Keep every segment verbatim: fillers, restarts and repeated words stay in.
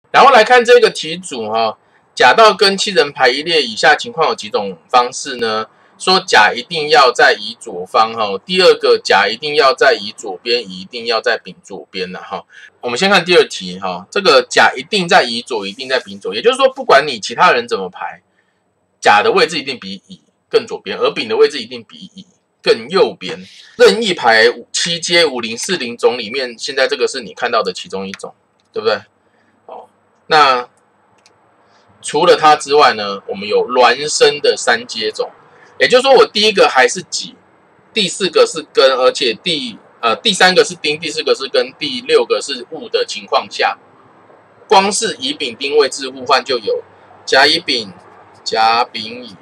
然后来看这个题组哈、哦，甲到庚七人排一列，以下情况有几种方式呢？说甲一定要在乙左方哈、哦，第二个甲一定要在乙左边，乙一定要在丙左边了哈。我们先看第二题哈、哦，这个甲一定在乙左，一定在丙左，也就是说，不管你其他人怎么排，甲的位置一定比乙更左边，而丙的位置一定比乙更右边。任意排七阶五零四零种里面，现在这个是你看到的其中一种，对不对？哦，那除了它之外呢，我们有孪生的三阶种。也就是说，我第一个还是己，第四个是庚，而且第呃第三个是丁，第四个是庚，第六个是戊的情况下，光是乙丙丁位置互换就有甲乙丙、甲丙乙、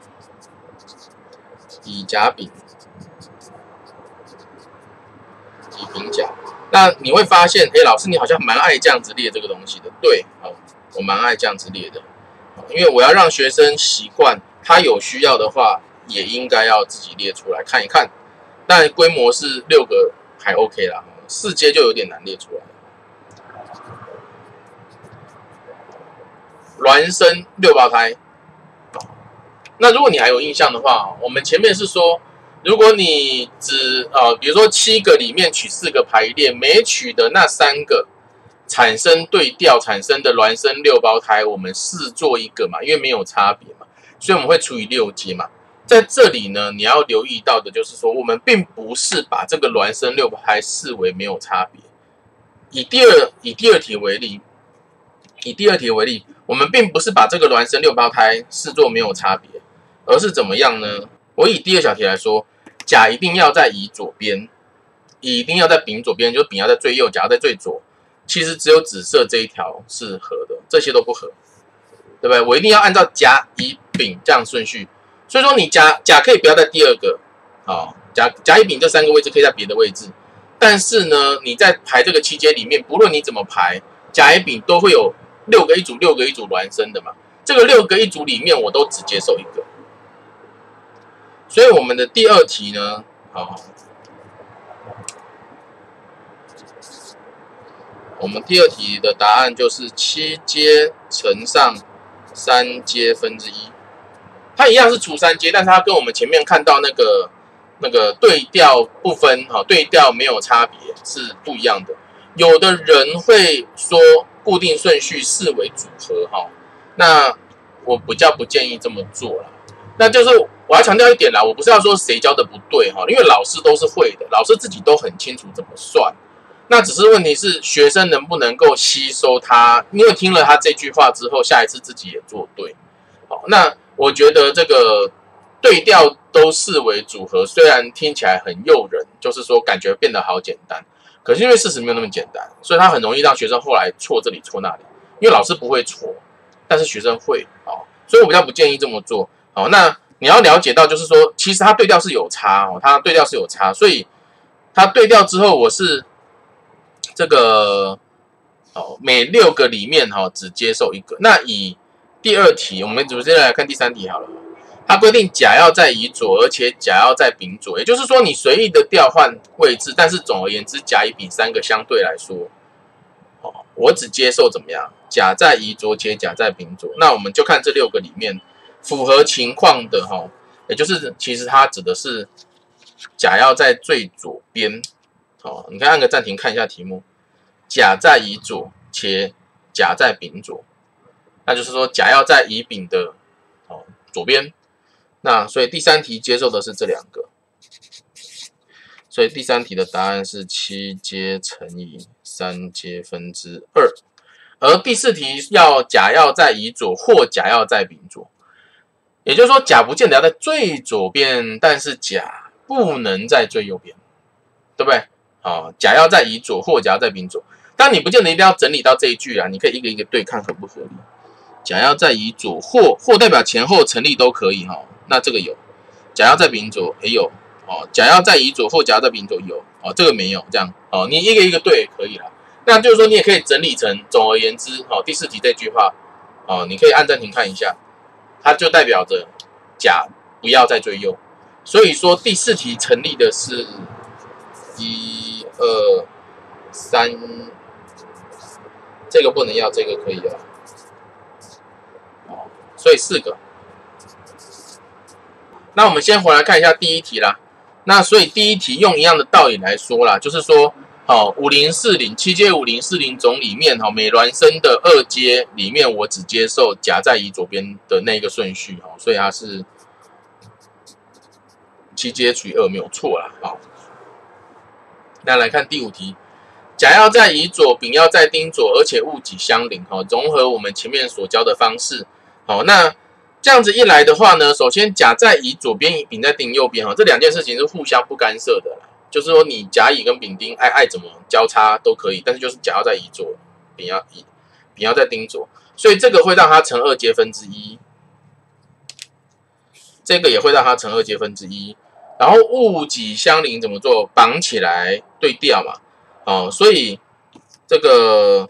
乙甲丙、乙丙甲。那你会发现，哎，老师你好像蛮爱这样子列这个东西的。对，哦，我蛮爱这样子列的，因为我要让学生习惯，他有需要的话。也应该要自己列出来看一看，但规模是六个还 OK 啦，四阶就有点难列出来。孪生六胞胎，那如果你还有印象的话，我们前面是说，如果你只呃，比如说七个里面取四个排列，每取的那三个产生对调产生的孪生六胞胎，我们视作一个嘛，因为没有差别嘛，所以我们会除以六阶嘛。在这里呢，你要留意到的就是说，我们并不是把这个孪生六胞胎视为没有差别。以第二以第二题为例，以第二题为例，我们并不是把这个孪生六胞胎视作没有差别，而是怎么样呢？我以第二小题来说，甲一定要在乙左边，乙一定要在丙左边，就是丙要在最右，甲要在最左。其实只有紫色这一条是合的，这些都不合，对不对？我一定要按照甲、乙、丙这样顺序。所以说你甲甲可以不要在第二个，哦，甲甲乙丙这三个位置可以在别的位置，但是呢，你在排这个七阶里面，不论你怎么排，甲乙丙都会有六个一组，六个一组孪生的嘛。这个六个一组里面，我都只接受一个。所以我们的第二题呢，好，我们第二题的答案就是七阶乘上三阶分之一。它一样是除三阶，但是它跟我们前面看到那个那个对调不分，哈，对调没有差别是不一样的。有的人会说固定顺序视为组合，哈，那我比较不建议这么做啦。那就是我要强调一点啦，我不是要说谁教的不对哈，因为老师都是会的，老师自己都很清楚怎么算。那只是问题是学生能不能够吸收他，因为听了他这句话之后，下一次自己也做对。好，那我觉得这个对调都视为组合，虽然听起来很诱人，就是说感觉变得好简单，可是因为事实没有那么简单，所以它很容易让学生后来错这里错那里，因为老师不会错，但是学生会，好，所以我比较不建议这么做。好，那你要了解到就是说，其实它对调是有差哦，它对调是有差，所以它对调之后，我是这个哦每六个里面哈、哦、只接受一个，那以第二题，我们直接来看第三题好了。它规定甲要在乙左，而且甲要在丙左，也就是说你随意的调换位置，但是总而言之，甲、乙、丙三个相对来说，哦，我只接受怎么样？甲在乙左，且甲在丙左。那我们就看这六个里面符合情况的哈、哦，也就是其实它指的是甲要在最左边。哦，你看按个暂停看一下题目，甲在乙左，且甲在丙左。那就是说，甲要在乙丙的哦左边，那所以第三题接受的是这两个，所以第三题的答案是七阶乘以三阶分之二，而第四题要甲要在乙左或甲要在丙左，也就是说甲不见得要在最左边，但是甲不能在最右边，对不对？哦，甲要在乙左或甲要在丙左，当然你不见得一定要整理到这一句啊，你可以一个一个对看合不合理。甲要在乙左，或或代表前后成立都可以哈、哦，那这个有。甲要在丙左也有哦，甲要在乙左或甲要在丙左有哦，这个没有这样哦，你一个一个对也可以啦。那就是说你也可以整理成，总而言之哦，第四题这句话哦，你可以按暂停看一下，它就代表着甲不要在最右，所以说第四题成立的是一二三这个不能要，这个可以要。哦，所以四个。那我们先回来看一下第一题啦。那所以第一题用一样的道理来说啦，就是说，好五零四零七阶五零四零种里面，哈美孪生的二阶里面，我只接受甲在乙左边的那个顺序，哈，所以它是七阶除以二没有错啦。好，那来看第五题，甲要在乙左，丙要在丁左，而且物己相邻，哈，融合我们前面所教的方式，好，那。这样子一来的话呢，首先甲在乙左边，丙在丁右边哈，这两件事情是互相不干涉的啦。就是说，你甲乙跟丙丁爱爱怎么交叉都可以，但是就是甲要在乙左，丙要乙，丙要在丁左，所以这个会让它乘二阶分之一，这个也会让它乘二阶分之一。然后物己相邻怎么做？绑起来对调嘛，哦，所以这个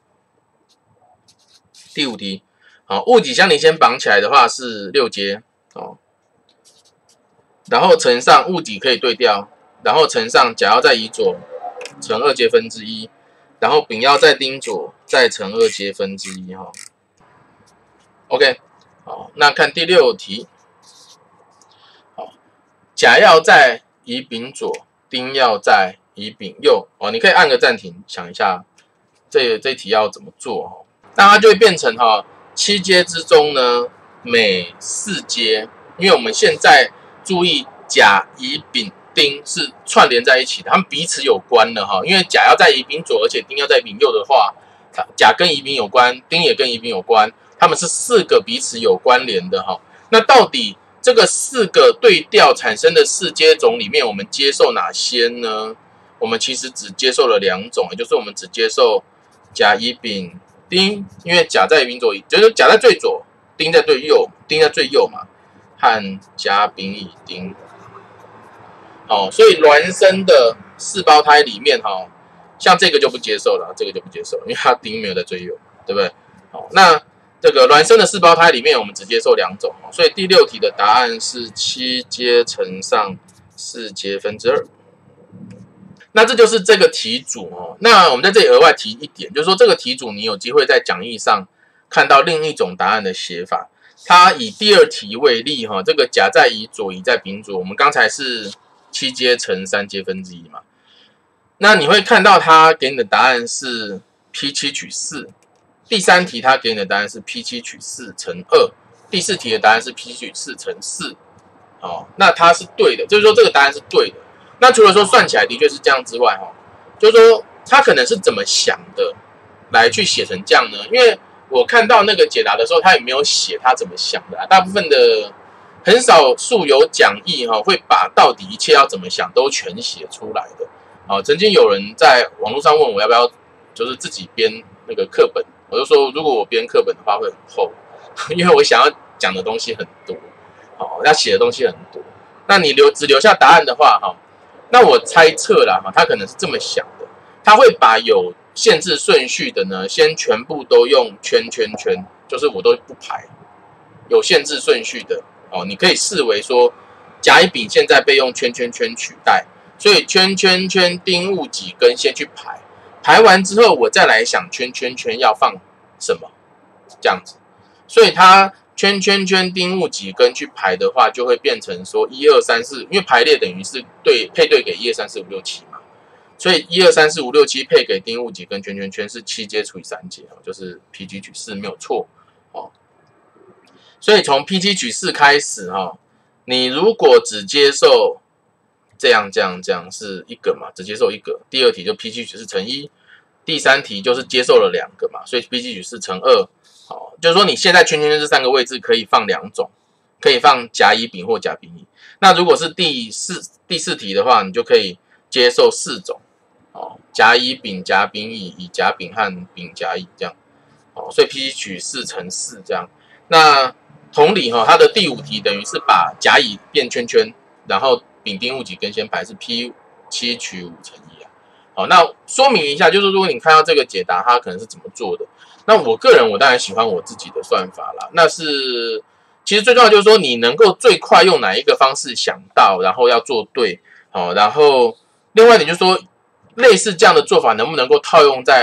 第五题。好，物己相邻先绑起来的话是六阶，哦，然后乘上物己可以对调，然后乘上甲要在乙左，乘二阶分之一，然后丙要在丁左，再乘二阶分之一，哈。OK， 好，那看第六题，好，甲要在乙丙左，丁要在乙丙右，哦，你可以按个暂停，想一下这这题要怎么做，哈，那它就会变成哈。七阶之中呢，每四阶，因为我们现在注意甲、乙、丙、丁是串联在一起的，他们彼此有关的哈。因为甲要在乙丙左，而且丁要在丙右的话，甲跟乙丙有关，丁也跟乙丙有关，他们是四个彼此有关联的哈。那到底这个四个对调产生的四阶种里面，我们接受哪些呢？我们其实只接受了两种，也就是我们只接受甲、乙、丙。丁，因为甲在丙左，就是甲在最左，丁在最右，丁在最右嘛，和甲、丙、乙、丁。好，所以孪生的四胞胎里面，哈，像这个就不接受了，这个就不接受，因为它丁没有在最右，对不对？好，那这个孪生的四胞胎里面，我们只接受两种，所以第六题的答案是七阶乘上四阶分之二。那这就是这个题组哦。那我们在这里额外提一点，就是说这个题组你有机会在讲义上看到另一种答案的写法。它以第二题为例哈，这个甲在乙左，乙在丙左，我们刚才是七阶乘三阶分之一嘛。那你会看到它给你的答案是 P 七 取四。第三题它给你的答案是 P 七 取四乘二。第四题的答案是 P 七 取四乘四。哦，那它是对的，就是说这个答案是对的。那除了说算起来的确是这样之外，哈，就是说他可能是怎么想的，来去写成这样呢？因为我看到那个解答的时候，他也没有写他怎么想的啊。大部分的很少数有讲义哈，会把到底一切要怎么想都全写出来的。啊，曾经有人在网络上问我要不要，就是自己编那个课本，我就说如果我编课本的话会很厚，因为我想要讲的东西很多，好，要写的东西很多。那你留只留下答案的话，哈。那我猜测啦，他可能是这么想的，他会把有限制顺序的呢，先全部都用圈圈圈，就是我都不排有限制顺序的哦，你可以视为说甲乙丙现在被用圈圈圈取代，所以圈圈圈丁戊己庚先去排，排完之后我再来想圈圈圈要放什么，这样子，所以他。圈圈圈丁戊己庚去排的话，就会变成说一二三四，因为排列等于是对配对给一二三四五六七嘛，所以一二三四五六七配给丁戊己庚圈圈圈是七阶除以三阶，就是 P 七 取四没有错哦。所以从 P 七 取四开始哈，你如果只接受这样这样这样是一个嘛，只接受一个，第二题就 P 七 取四乘一，第三题就是接受了两个嘛，所以 P 七 取四乘二。好，就是说你现在圈圈圈这三个位置可以放两种，可以放甲乙丙或甲丙乙。那如果是第四第四题的话，你就可以接受四种，哦，甲乙丙甲丙乙，乙甲丙和丙甲乙这样，哦，所以 P 七 取四乘四这样。那同理哈，它的第五题等于是把甲乙变圈圈，然后丙丁戊己庚先排是 P 七 取五乘一啊。好，那说明一下，就是如果你看到这个解答，它可能是怎么做的。那我个人我当然喜欢我自己的算法啦，那是其实最重要就是说你能够最快用哪一个方式想到，然后要做对，好，然后另外一点就是说类似这样的做法能不能够套用在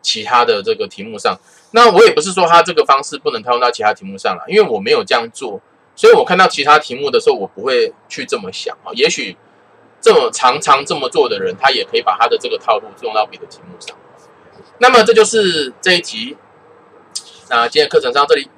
其他的这个题目上。那我也不是说他这个方式不能套用到其他题目上了，因为我没有这样做，所以我看到其他题目的时候，我不会去这么想啊。也许这么常常这么做的人，他也可以把他的这个套路用到别的题目上。那么这就是这一集。那今天课程上这里。